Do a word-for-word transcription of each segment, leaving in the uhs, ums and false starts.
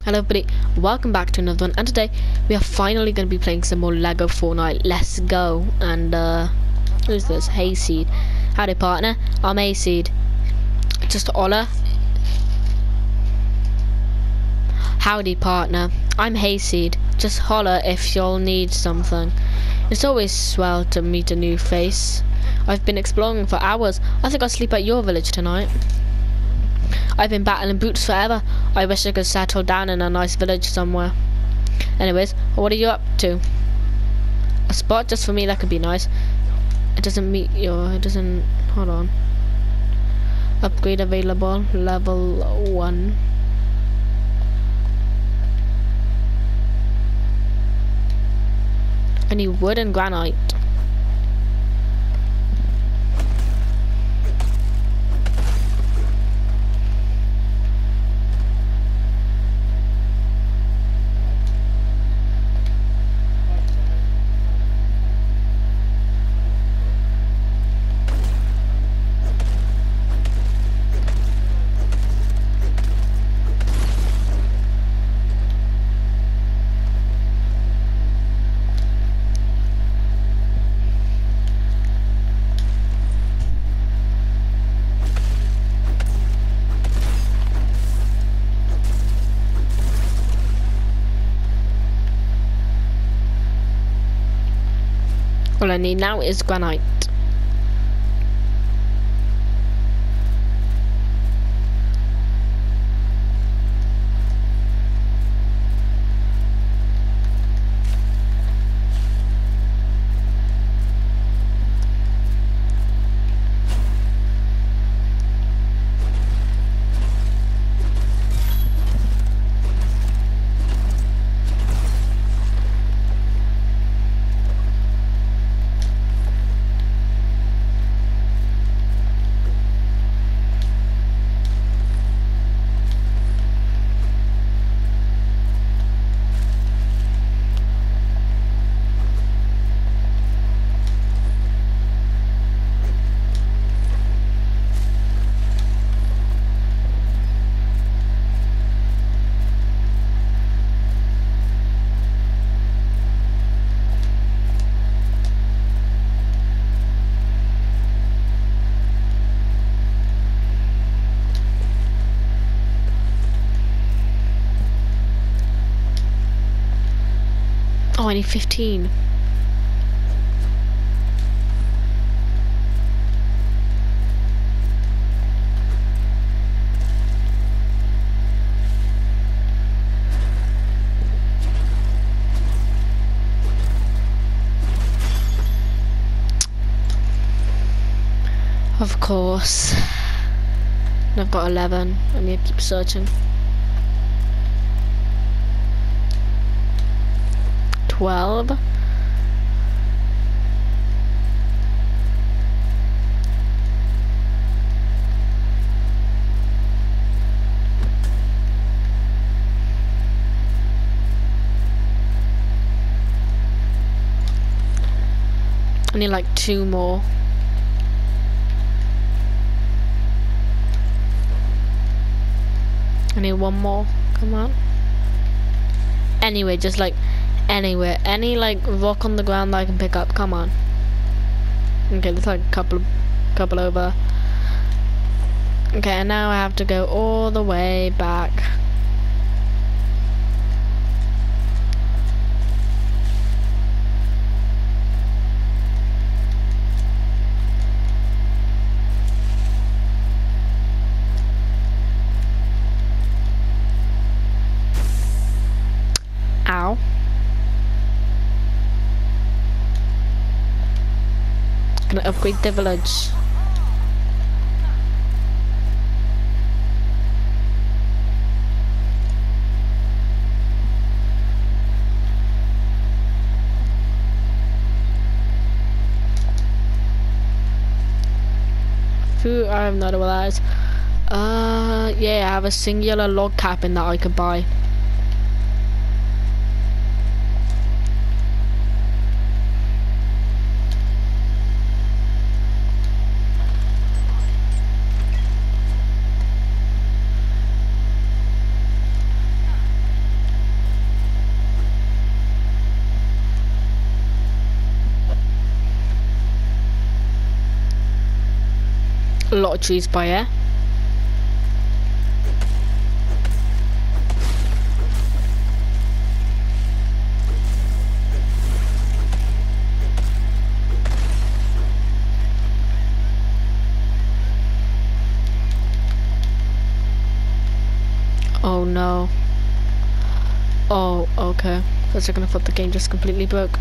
Hello everybody, welcome back to another one, and today we are finally going to be playing some more Lego Fortnite. Let's go. And uh who's this? Hayseed. Howdy partner, I'm Hayseed. Just holler. Howdy partner, I'm Hayseed. Just holler if you'll need something. It's always swell to meet a new face. I've been exploring for hours. I think I'll sleep at your village tonight. I've been battling boots forever. I wish I could settle down in a nice village somewhere. Anyways, what are you up to? A spot just for me, that could be nice. It doesn't meet your, it doesn't, hold on. Upgrade available, level one. I need wood and granite. All I need now is granite. Oh, I need fifteen. Of course. And I've got eleven. I need to keep searching. twelve. I need like two more. I need one more. Come on. Anyway, just like anywhere, any like rock on the ground that I can pick up. Come on. Okay, there's like a couple, couple over. Okay, and now I have to go all the way back. Ow. Gonna upgrade the village. Food, I have not realized. Uh, yeah, I have a singular log cabin that I could buy. lot of trees by here. Oh no. Oh, okay. For a second I thought the game just completely broke.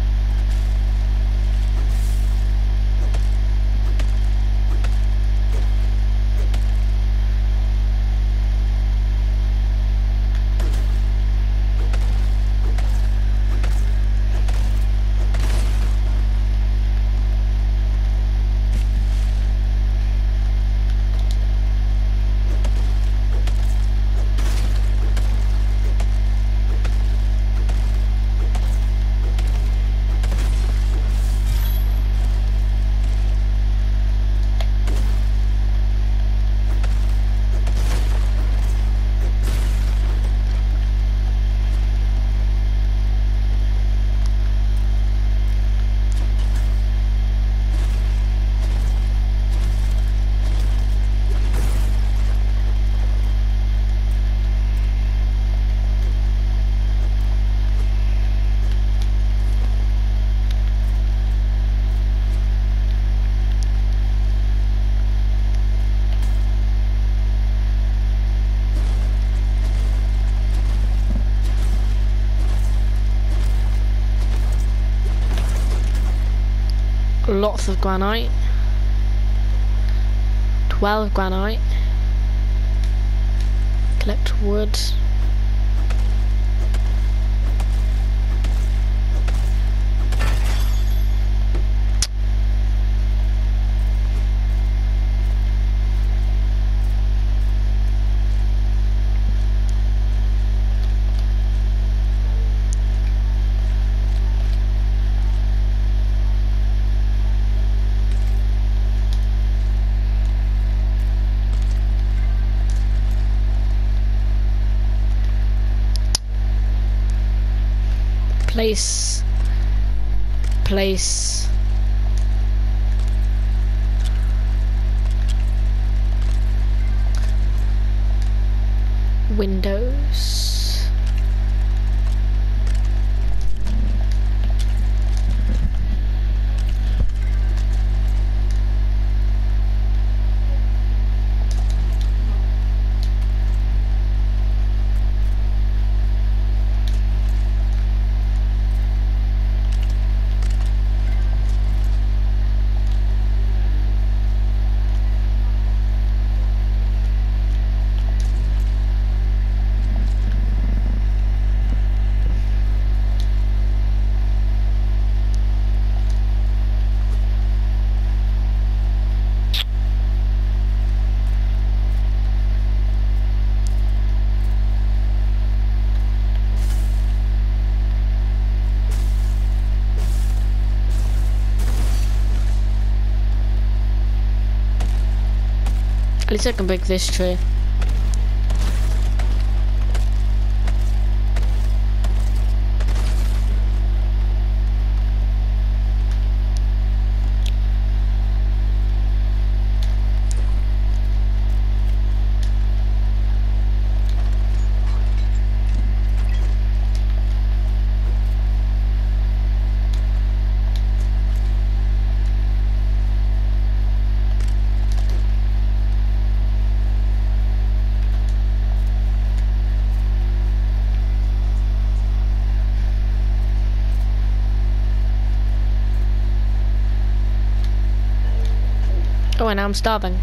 Lots of granite. twelve granite. Collect wood. Place, place, windows. At least I can break this tree. Oh, and now I'm starving.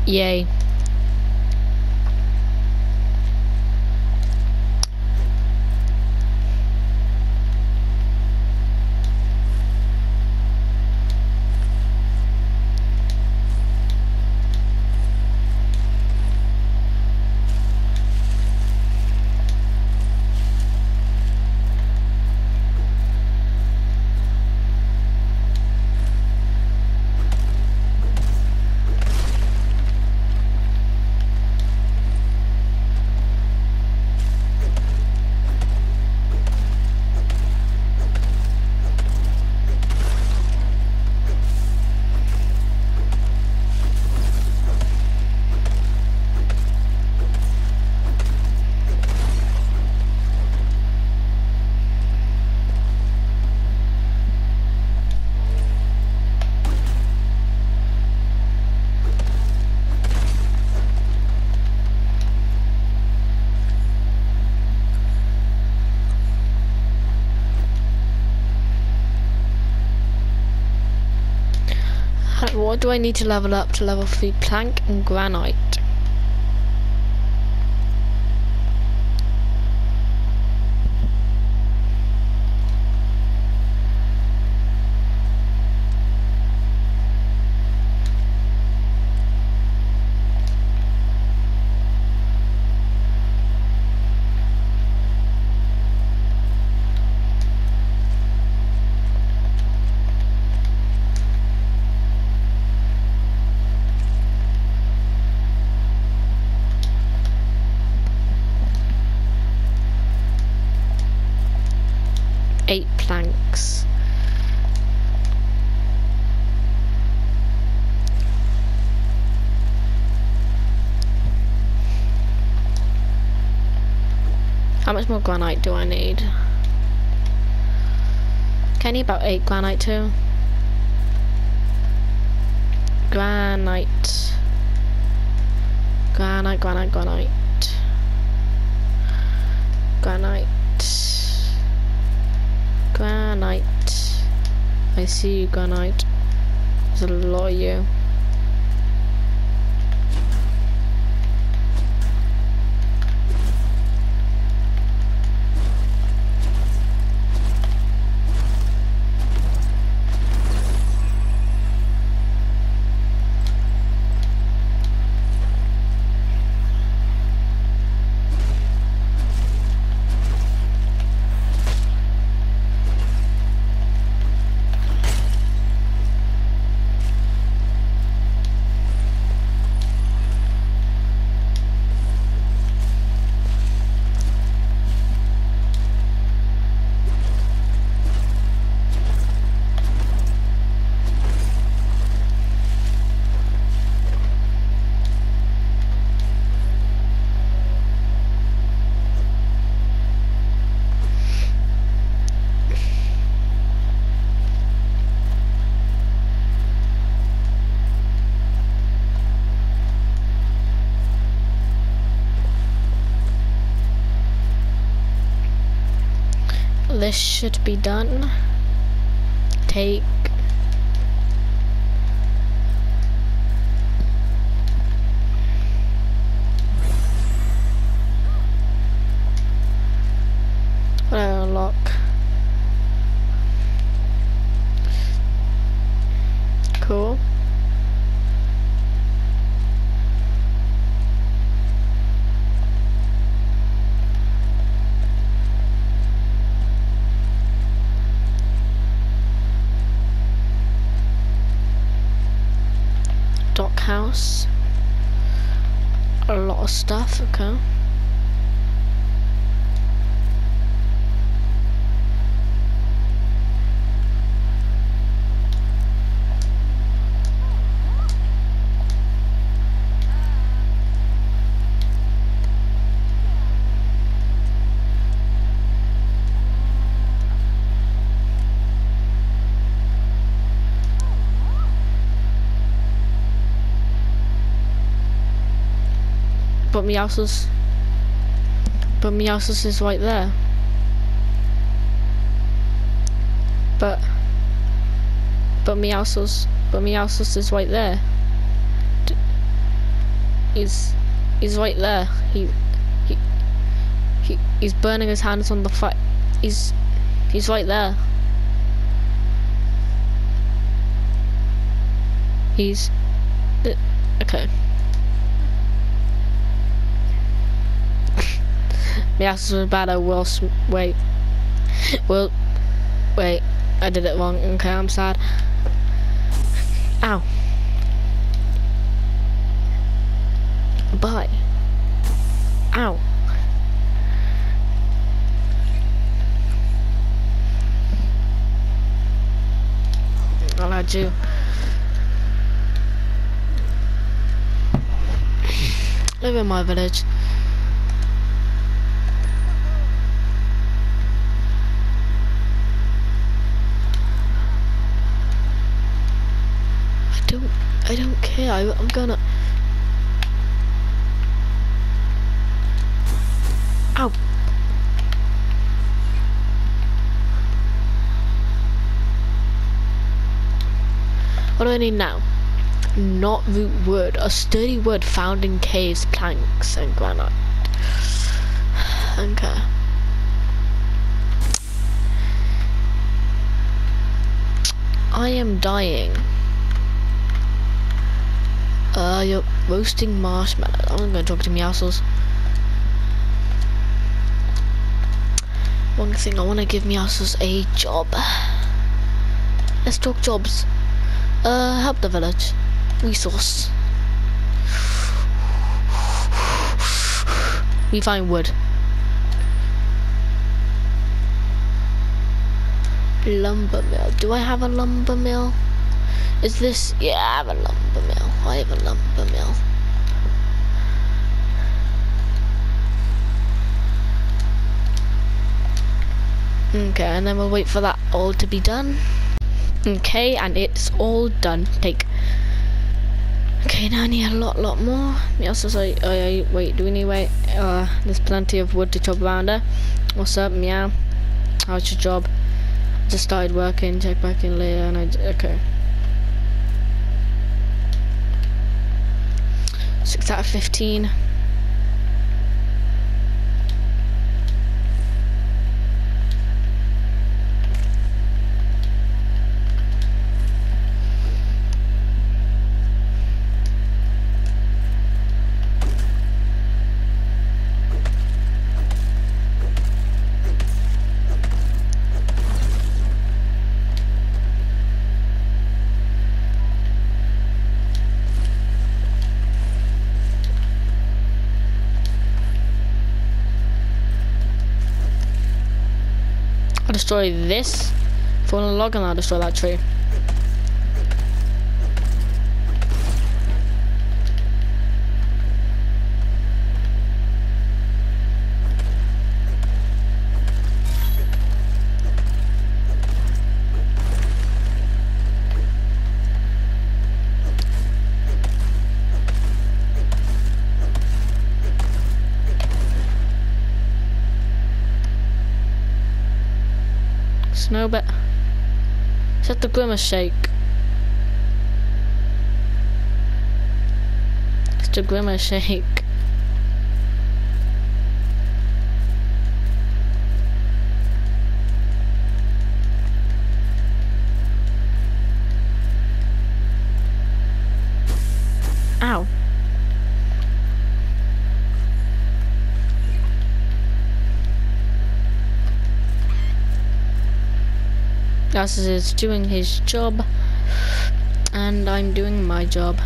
Yay. What do I need to level up to level three? Plank and granite. Eight planks. How much more granite do I need? Can I need about eight granite too? Granite. Granite, granite, granite. Granite. Granite. I see you, granite. There's a lot of you. This should be done. Take what I unlock. Cool. Dock house. A lot of stuff, okay. But Meowscles, but Meowscles is right there. But, but Meowscles, but Meowscles is right there. D He's he's right there. He he he he's burning his hands on the fire. He's he's right there. He's uh, okay. Yes, was bad. I will wait. Well, wait. I did it wrong. Okay, I'm sad. Ow. Bye. Ow. I'll add you. Live in my village. I don't, I don't care. I, I'm gonna. Ow. What do I need now? Not root wood, a sturdy wood found in caves, planks, and granite. Okay. I am dying. Uh, you're roasting marshmallows. I'm gonna talk to Meowscles. One thing, I wanna give Meowscles a job. Let's talk jobs. Uh, help the village. Resource. We find wood. Lumber mill. Do I have a lumber mill? Is this? Yeah, I have a lumber mill. I have a lumber mill. Okay, and then we'll wait for that all to be done. Okay, and it's all done. Take. Okay, now I need a lot, lot more. Yes, I, I, I, wait, do we need wait? Uh, there's plenty of wood to chop around there. What's up, meow? How's your job? Just started working, check back in later, and I, okay. Six out of fifteen. I'll destroy this fallen log and I'll destroy that tree. No, but set the grimace shake. It's the grimace shake. Ow. Gus is doing his job, and I'm doing my job.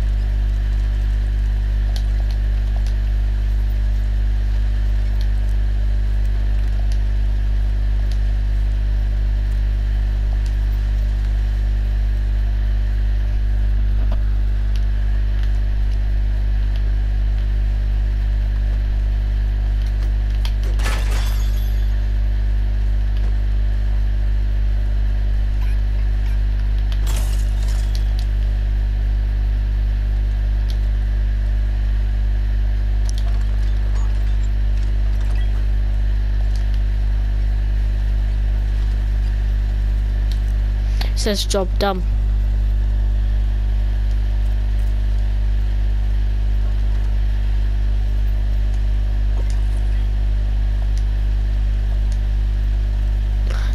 Says job done.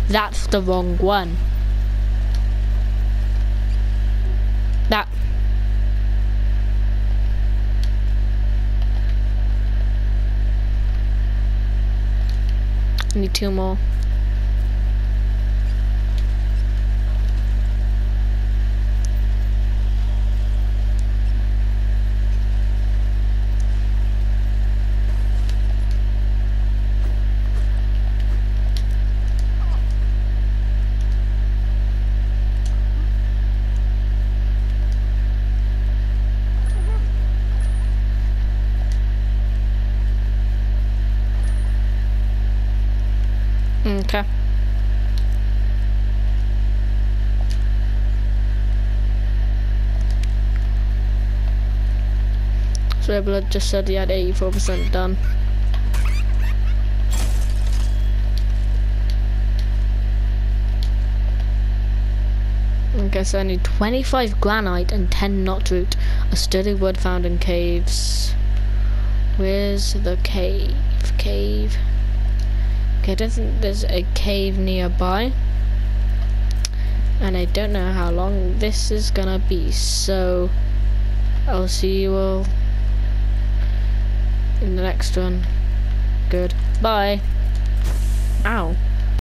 That's the wrong one. That. I need two more. Okay. So Blood just said he had eighty-four percent done. Okay, so I need twenty-five granite and ten knot root. A sturdy wood found in caves. Where's the cave? Cave. Okay, I don't think there's a cave nearby. And I don't know how long this is gonna be, so I'll see you all in the next one. Goodbye. Ow.